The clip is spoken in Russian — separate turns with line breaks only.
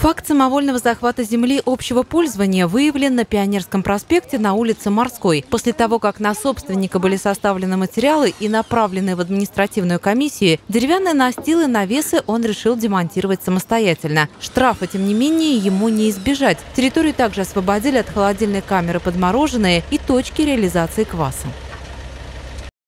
Факт самовольного захвата земли общего пользования выявлен на Пионерском проспекте на улице Морской. После того, как на собственника были составлены материалы и направлены в административную комиссию, деревянные настилы и навесы он решил демонтировать самостоятельно. Штрафа, тем не менее, ему не избежать. Территорию также освободили от холодильной камеры под мороженое и точки реализации кваса.